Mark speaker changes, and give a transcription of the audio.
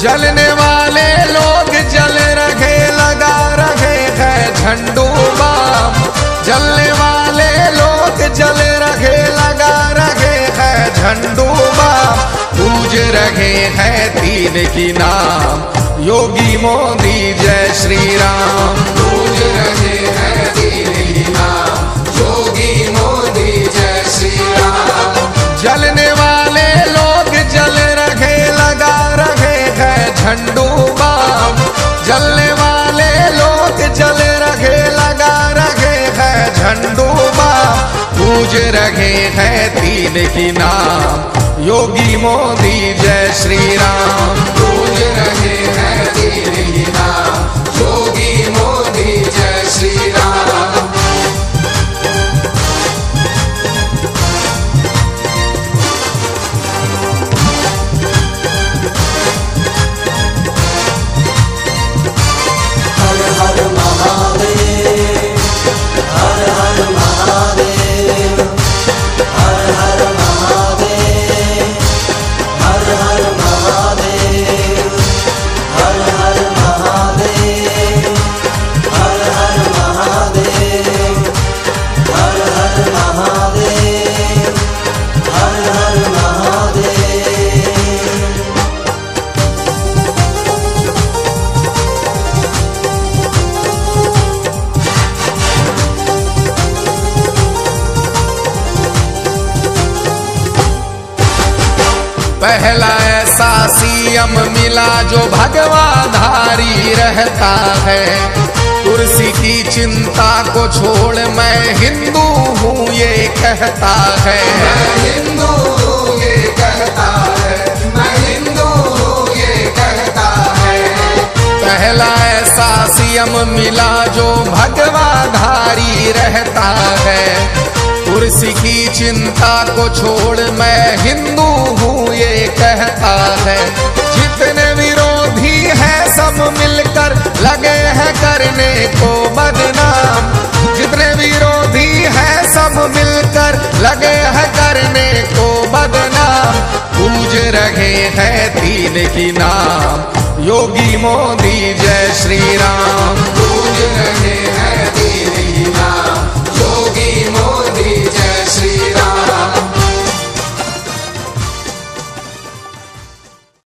Speaker 1: जलने वाले लोग जल रखे लगा रखे हैं झंडू बाम। जलने वाले लोग जल रखे लगा रखे हैं झंडू बाम। पूज रहे हैं तीन की नाम, योगी मोदी जय श्री राम। पूज रहे हैं तीन की नाम, योगी मोदी जय श्री राम। जलने वाले लोग जल रखे लगा रखे हैं झंडू बाम। जलने वाले लोग जल रखे लगा रखे हैं झंडू बाम। पूज रहे हैं तीन की नाम, योगी मोदी जय श्री राम। पूज रहे हैं तीन की नाम, योगी मोदी जय श्री राम।
Speaker 2: हर हर महादेव, हर हर महादेव, हर हर महादेव, हर हर महादेव, हर हर महादेव, हर हर महादेव, हर हर महादेव, हर हर महादेव।
Speaker 1: पहला ऐसा सीएम मिला जो भगवाधारी रहता है। कुर्सी की चिंता को छोड़ मैं हिंदू हूँ ये कहता है। मैं हिंदू हूँ ये कहता है, मैं हिंदू हूँ ये कहता है। पहला ऐसा सीएम मिला जो भगवाधारी रहता है। कुर्सी की चिंता को छोड़ मैं हिंदू हूँ ये कहता है। जितने विरोधी हैं सब मिलकर लगे हैं करने को बदनाम। जितने विरोधी हैं सब मिलकर लगे हैं करने को बदनाम। पूज रहे हैं तीन की नाम, योगी मोदी जय श्री राम। पूज रहे हैं